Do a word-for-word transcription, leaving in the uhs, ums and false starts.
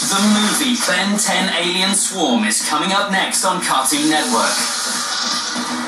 The movie Ben ten Alien Swarm is coming up next on Cartoon Network.